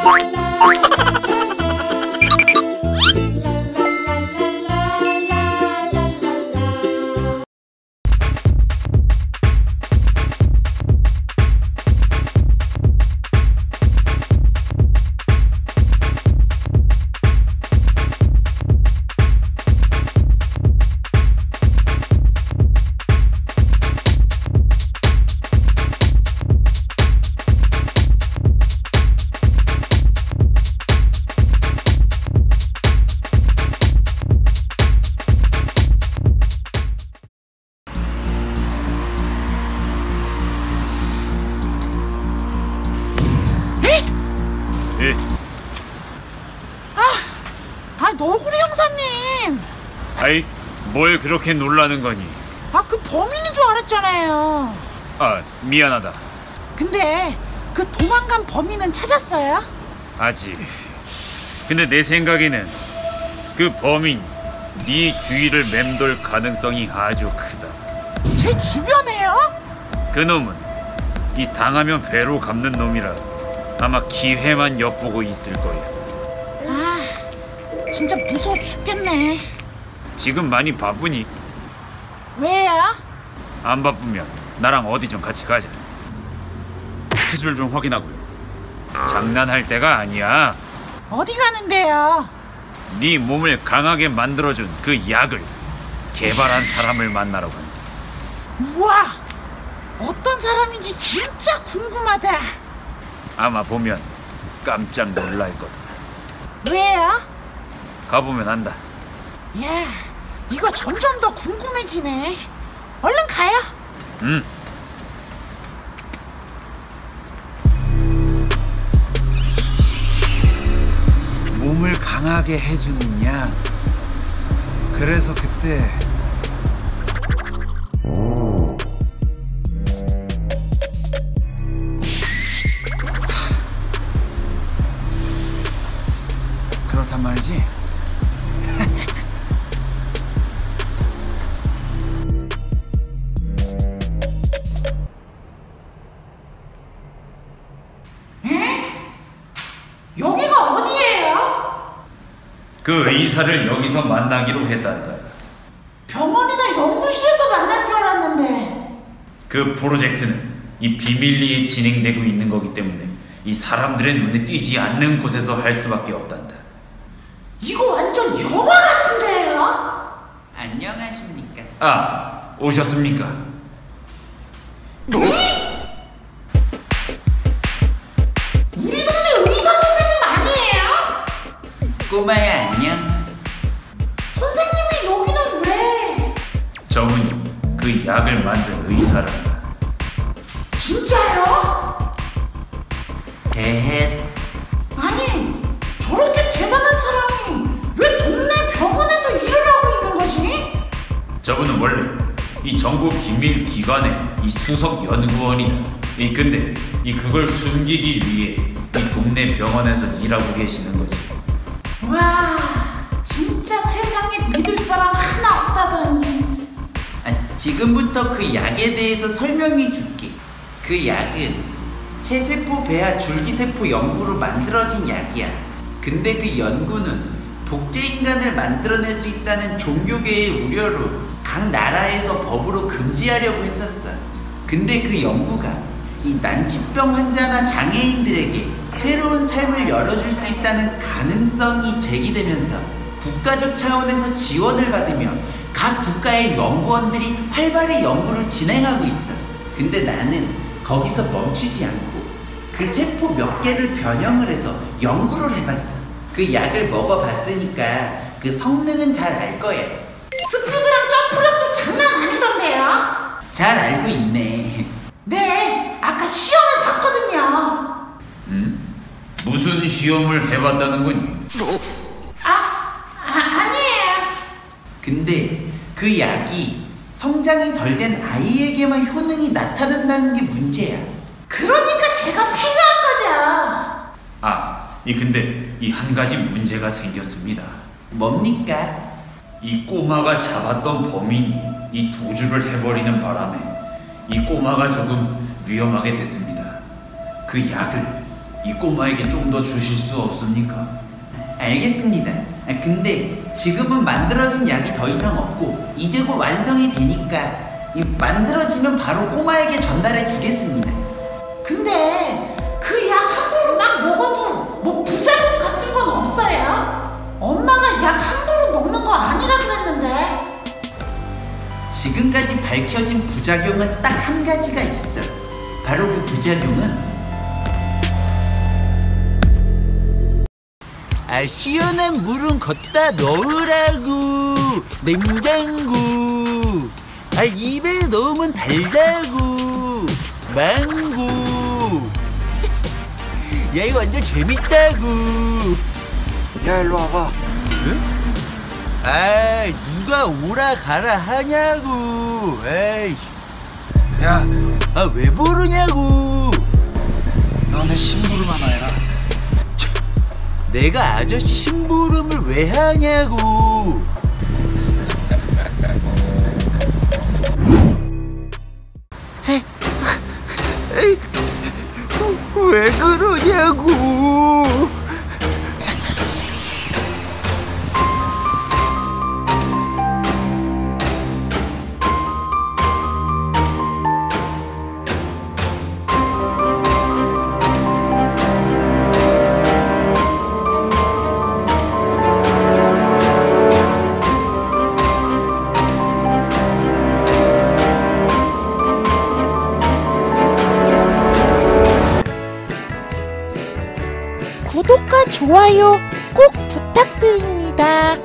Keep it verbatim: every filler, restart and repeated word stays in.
너구리 형사님! 아이, 뭘 그렇게 놀라는 거니? 아, 그 범인인 줄 알았잖아요. 아, 미안하다. 근데 그 도망간 범인은 찾았어요? 아직. 근데 내 생각에는 그 범인 네 주위를 맴돌 가능성이 아주 크다. 제 주변에요? 그 놈은 이 당하면 배로 갚는 놈이라 아마 기회만 엿보고 있을 거야. 아, 진짜 무서워 죽겠네. 지금 많이 바쁘니? 왜요? 안 바쁘면 나랑 어디 좀 같이 가자. 스케줄 좀 확인하고요. 장난할 때가 아니야. 어디 가는데요? 네 몸을 강하게 만들어준 그 약을 개발한 사람을 만나러 간다. 우와! 어떤 사람인지 진짜 궁금하다. 아마 보면 깜짝 놀랄 거다. 왜요? 가보면 안다. 야, 이거 점점 더 궁금해지네. 얼른 가요. 응. 몸을 강하게 해주는 약. 그래서 그때 그렇단 말이지. 여기가 어디예요? 그 의사를 여기서 만나기로 했단다. 병원이나 연구실에서 만날 줄 알았는데. 그 프로젝트는 이 비밀리에 진행되고 있는 거기 때문에 이 사람들의 눈에 띄지 않는 곳에서 할 수밖에 없단다. 이거 완전 영화 같은데요? 안녕하십니까? 아, 오셨습니까? 네? 우리 동네 의사 선생님 아니에요? 꼬마야 안녕. 선생님이 여기는 왜? 저분이 그 약을 만든 의사란다. 진짜요? 대헷. 아니, 저렇게 대단한 사람이 왜 동네 병원에서 일을 하고 있는 거지? 저분은 원래 이 정부 비밀 기관의 이 수석 연구원이다. 이 근데 이 그걸 숨기기 위해 이 동네 병원에서 일하고 계시는 거지. 와, 진짜 세상에 믿을 사람 하나 없다더니. 아, 지금부터 그 약에 대해서 설명해 줄게. 그 약은 체세포 배아 줄기세포 연구로 만들어진 약이야. 근데 그 연구는 복제인간을 만들어낼 수 있다는 종교계의 우려로 각 나라에서 법으로 금지하려고 했었어. 근데 그 연구가 이 난치병 환자나 장애인들에게 새로운 삶을 열어줄 수 있다는 가능성이 제기되면서 국가적 차원에서 지원을 받으며 각 국가의 연구원들이 활발히 연구를 진행하고 있어. 근데 나는 거기서 멈추지 않고 그 세포 몇 개를 변형을 해서 연구를 해봤어. 그 약을 먹어봤으니까 그 성능은 잘 알 거야. 스피드랑 점프력도 장난 아니던데요? 잘 알고 있네. 네, 아까 시험을 봤거든요. 음? 무슨 시험을 해봤다는 거니? 아, 아 아니에요. 근데 그 약이 성장이 덜 된 아이에게만 효능이 나타난다는 게 문제야. 그러니까 제가 필요한 거죠. 아, 이 근데 이 한 가지 문제가 생겼습니다. 뭡니까? 이 꼬마가 잡았던 범인이 이 도주를 해버리는 바람에 이 꼬마가 조금 위험하게 됐습니다. 그 약을 이 꼬마에게 좀 더 주실 수 없습니까? 알겠습니다. 아, 근데 지금은 만들어진 약이 더 이상 없고 이제 곧 완성이 되니까 이 만들어지면 바로 꼬마에게 전달해 주겠습니다. 근데 그 약 함부로 막 먹어도 뭐 부작용 같은 건 없어요? 엄마가 약 함부로 먹는 거 아니라 그랬는데. 지금까지 밝혀진 부작용은 딱 한 가지가 있어. 바로 그 부작용은 아 시원한 물은 걷다 넣으라고. 냉장고. 아 입에 넣으면 달다고. 망고. 야 이거 완전 재밌다고. 야 일로 와봐. 응? 아 누가 오라 가라 하냐고. 에이. 야, 아 왜 부르냐고. 너네 심부름 하나 해라. 내가 아저씨 심부름을 왜 하냐고. 왜 그러냐고. 구독과 좋아요 꼭 부탁드립니다.